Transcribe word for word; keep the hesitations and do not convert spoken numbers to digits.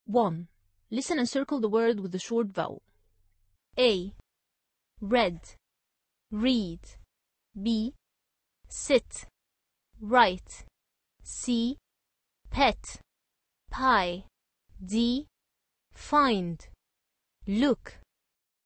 one. Listen and circle the word with the short vowel. A. Read, read. B. Sit, write. C. Pet, pie. D. Find, look.